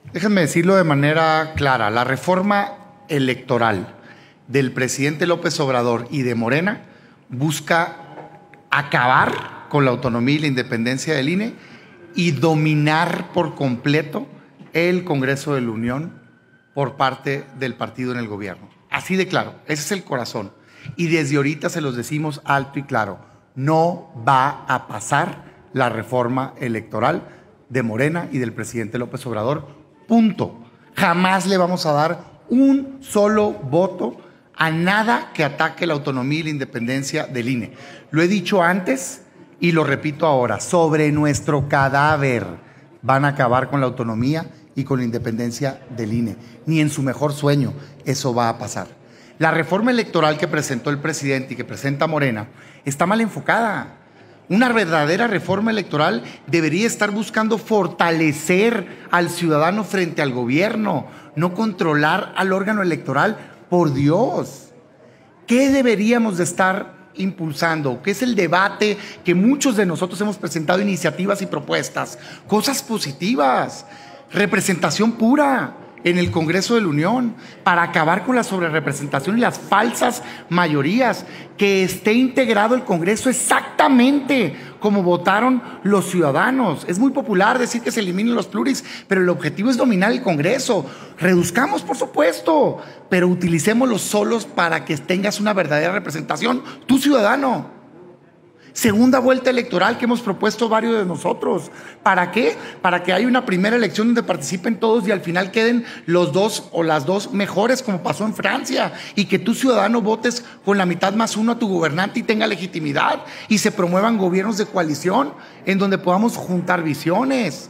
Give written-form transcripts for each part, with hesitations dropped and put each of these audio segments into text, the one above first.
Déjenme decirlo de manera clara, la reforma electoral del presidente López Obrador y de Morena busca acabar con la autonomía y la independencia del INE y dominar por completo el Congreso de la Unión por parte del partido en el gobierno. Así de claro, ese es el corazón. Y desde ahorita se los decimos alto y claro, no va a pasar la reforma electoral de Morena y del presidente López Obrador, punto. Jamás le vamos a dar un solo voto a nada que ataque la autonomía y la independencia del INE. Lo he dicho antes y lo repito ahora, sobre nuestro cadáver van a acabar con la autonomía y con la independencia del INE. Ni en su mejor sueño eso va a pasar. La reforma electoral que presentó el presidente y que presenta Morena está mal enfocada. Una verdadera reforma electoral debería estar buscando fortalecer al ciudadano frente al gobierno, no controlar al órgano electoral. Por Dios, ¿qué deberíamos de estar impulsando? ¿Qué es el debate que muchos de nosotros hemos presentado iniciativas y propuestas? Cosas positivas, representación pura en el Congreso de la Unión para acabar con la sobrerepresentación y las falsas mayorías, que esté integrado el Congreso exactamente como votaron los ciudadanos. Es muy popular decir que se eliminen los pluris, pero el objetivo es dominar el Congreso. Reduzcamos, por supuesto, pero utilicémoslos solos para que tengas una verdadera representación, tu ciudadano. Segunda vuelta electoral que hemos propuesto varios de nosotros. ¿Para qué? Para que haya una primera elección donde participen todos y al final queden los dos o las dos mejores, como pasó en Francia, y que tu ciudadano votes con la mitad más uno a tu gobernante y tenga legitimidad, y se promuevan gobiernos de coalición en donde podamos juntar visiones.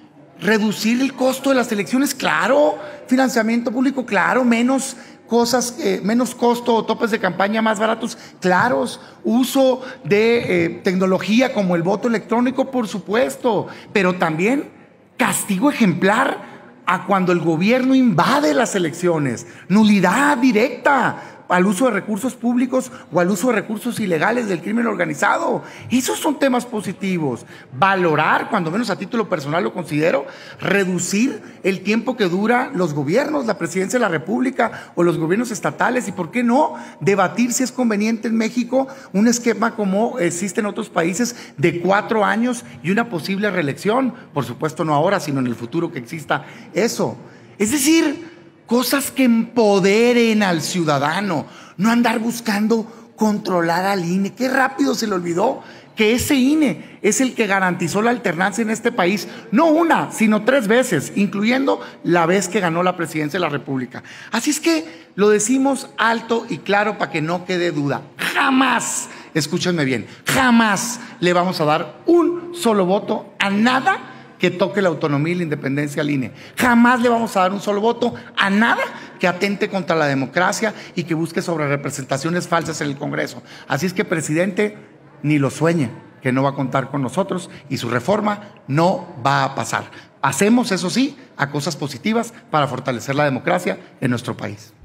Reducir el costo de las elecciones, claro. Financiamiento público, claro. Menos cosas, menos costo o topes de campaña más baratos, claros. Uso de tecnología como el voto electrónico, por supuesto, pero también castigo ejemplar a cuando el gobierno invade las elecciones, nulidad directa al uso de recursos públicos o al uso de recursos ilegales del crimen organizado. Esos son temas positivos. Valorar, cuando menos a título personal lo considero, reducir el tiempo que dura los gobiernos, la presidencia de la República o los gobiernos estatales, y por qué no debatir si es conveniente en México un esquema como existe en otros países de 4 años y una posible reelección. Por supuesto no ahora, sino en el futuro que exista eso. Es decir, cosas que empoderen al ciudadano, no andar buscando controlar al INE. Qué rápido se le olvidó que ese INE es el que garantizó la alternancia en este país, no una, sino 3 veces, incluyendo la vez que ganó la presidencia de la República. Así es que lo decimos alto y claro para que no quede duda. Jamás, escúchenme bien, jamás le vamos a dar un solo voto a nada que toque la autonomía y la independencia al INE. Jamás le vamos a dar un solo voto a nada que atente contra la democracia y que busque sobre representaciones falsas en el Congreso. Así es que, presidente, ni lo sueñe, que no va a contar con nosotros y su reforma no va a pasar. Hacemos, eso sí, a cosas positivas para fortalecer la democracia en nuestro país.